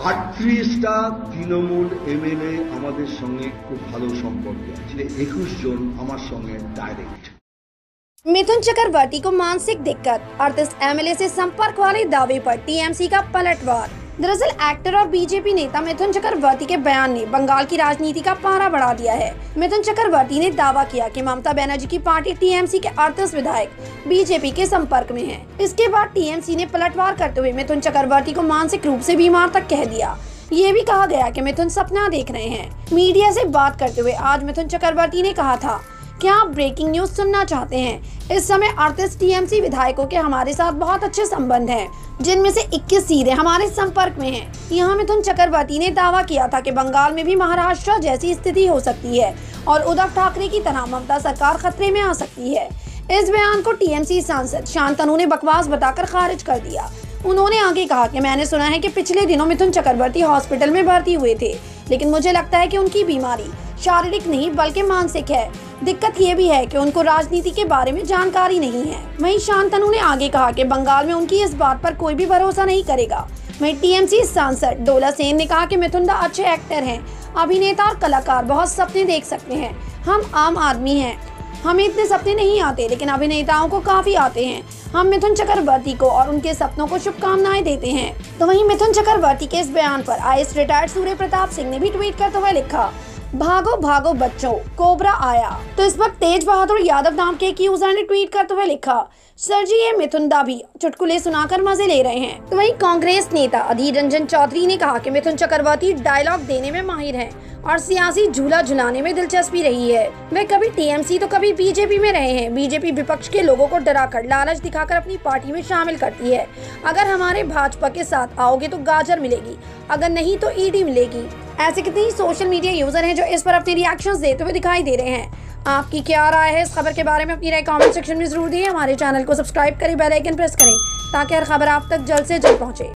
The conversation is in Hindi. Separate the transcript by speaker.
Speaker 1: 38টা তৃণমূল এমএলএ আমাদের সঙ্গে খুব ভালো সম্পর্ক আছে, 21 জন আমার সঙ্গে ডাইরেক্ট।
Speaker 2: मिथुन चक्रवर्ती को मानसिक दिक्कत, 38 एमएलए से संपर्क वाले दावे पर टीएमसी का पलटवार। दरअसल एक्टर और बीजेपी नेता मिथुन चक्रवर्ती के बयान ने बंगाल की राजनीति का पारा बढ़ा दिया है। मिथुन चक्रवर्ती ने दावा किया कि ममता बनर्जी की पार्टी टीएमसी के 38 विधायक बीजेपी के संपर्क में हैं। इसके बाद टीएमसी ने पलटवार करते हुए मिथुन चक्रवर्ती को मानसिक रूप से बीमार तक कह दिया। ये भी कहा गया कि मिथुन सपना देख रहे हैं। मीडिया से बात करते हुए आज मिथुन चक्रवर्ती ने कहा था, क्या आप ब्रेकिंग न्यूज सुनना चाहते हैं? इस समय 38 टीएमसी विधायकों के हमारे साथ बहुत अच्छे संबंध हैं, जिनमें से 21 सीधे हमारे संपर्क में हैं। यहाँ मिथुन चक्रवर्ती ने दावा किया था कि बंगाल में भी महाराष्ट्र जैसी स्थिति हो सकती है और उद्धव ठाकरे की तरह ममता सरकार खतरे में आ सकती है। इस बयान को टीएमसी सांसद शांतनु ने बकवास बताकर खारिज कर दिया। उन्होंने आगे कहा कि मैंने सुना है कि पिछले दिनों मिथुन चक्रवर्ती हॉस्पिटल में भर्ती हुए थे, लेकिन मुझे लगता है कि उनकी बीमारी शारीरिक नहीं बल्कि मानसिक है। दिक्कत ये भी है कि उनको राजनीति के बारे में जानकारी नहीं है। वहीं शांतनु ने आगे कहा कि बंगाल में उनकी इस बात पर कोई भी भरोसा नहीं करेगा। वहीं टीएमसी सांसद डोला सेन ने कहा कि मिथुन दा अच्छे एक्टर हैं, अभिनेता और कलाकार, बहुत सपने देख सकते हैं। हम आम आदमी हैं, हमें इतने सपने नहीं आते, लेकिन अभिनेताओं को काफी आते हैं। हम मिथुन चक्रवर्ती को और उनके सपनों को शुभकामनाएं देते हैं। तो वहीं मिथुन चक्रवर्ती के इस बयान पर आईएएस रिटायर्ड सूर्य प्रताप सिंह ने भी ट्वीट करते हुए लिखा, भागो भागो बच्चों, कोबरा आया। तो इस वक्त तेज बहादुर यादव नाम के एक यूजर ने ट्वीट करते हुए लिखा, सर जी ये मिथुन दा भी चुटकुले सुनाकर मजे ले रहे हैं। तो वहीं कांग्रेस नेता अधीर रंजन चौधरी ने कहा कि मिथुन चक्रवर्ती डायलॉग देने में माहिर हैं और सियासी झूला झुलाने में दिलचस्पी रही है। वे कभी टीएमसी तो कभी बीजेपी में रहे हैं। बीजेपी विपक्ष के लोगों को डराकर, लालच दिखाकर अपनी पार्टी में शामिल करती है। अगर हमारे भाजपा के साथ आओगे तो गाजर मिलेगी, अगर नहीं तो ईडी मिलेगी। ऐसे कितने ही सोशल मीडिया यूजर हैं जो इस पर अपने रिएक्शंस देते हुए दिखाई दे रहे हैं। आपकी क्या राय है इस खबर के बारे में? अपनी राय कमेंट सेक्शन में जरूर दें। हमारे चैनल को सब्सक्राइब करें, बेल आइकन प्रेस करें ताकि हर खबर आप तक जल्द से जल्द पहुंचे।